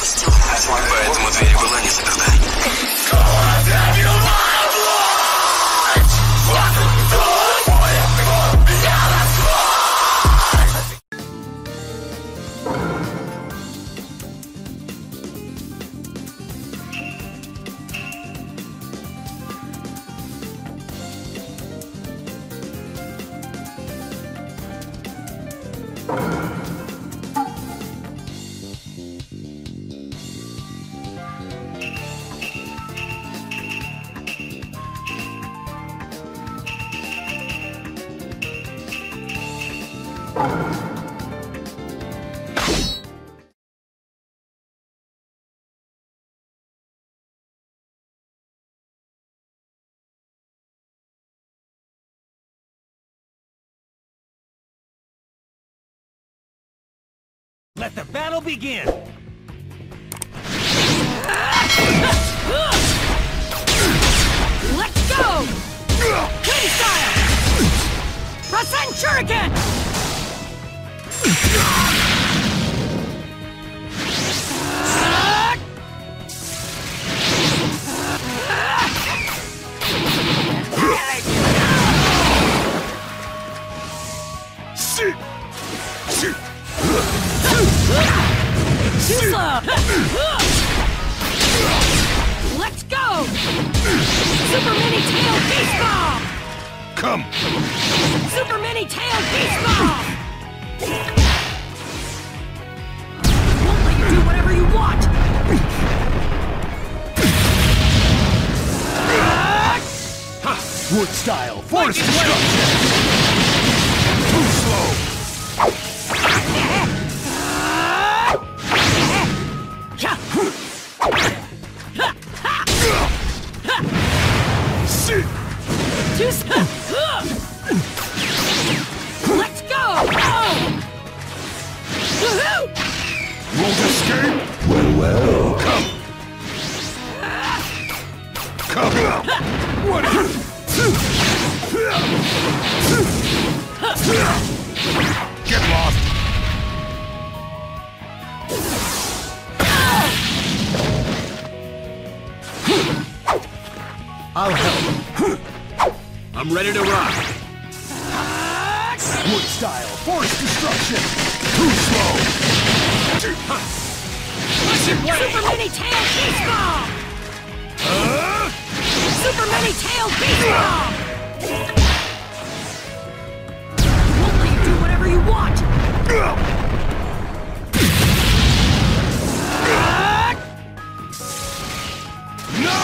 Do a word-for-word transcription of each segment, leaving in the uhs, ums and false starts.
допустил. Поэтому дверь была не заперта. Let the battle begin! Let's go! Kitty style! Rasen Shuriken! Too slow! Let's go! Super Mini Tail Beast Bomb! Come! Super Mini Tail Beast Bomb! Won't let you do whatever you want! Wood style, force destruction! Too slow! Let's go! Woohoo! Won't escape? Well, well. Come! Come! What is Get lost! I'll help. I'm ready to rock. Wood style, force destruction. Too slow. Super Mini Tail Beast Bomb! Uh? Super Mini Tail Beast Bomb! Won't let you do whatever you want! No!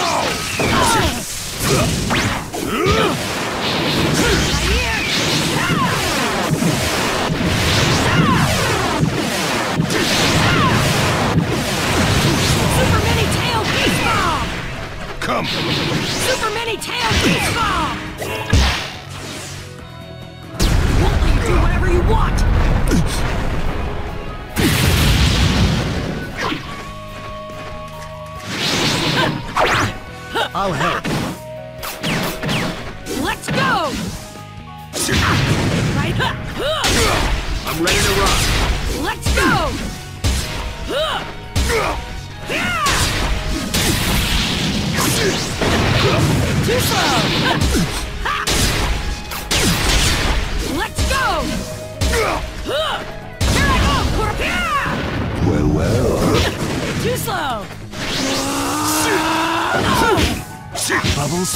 Super Mini Tail Beast Bomb! Come! Super Mini Tail Beast Bomb! Won't let you do whatever you want! I'll help. Let's go! Right. I'm ready to rock. Let's go! Too slow! Let's go! Here I go! Well, well. Too slow! Bubbles.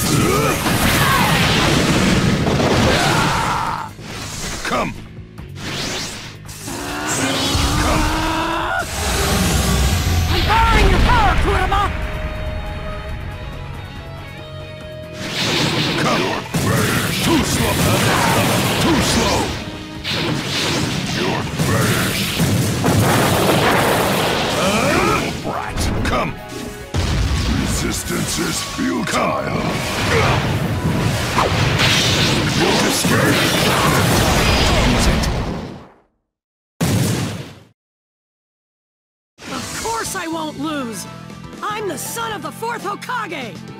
Come. Come. I'm borrowing your power, Kurama! Come. Too slow. Too slow. You're finished. Uh, brat. Come. Resistance is futile. You'll escape. Use it. Of course I won't lose! I'm the son of the fourth Hokage!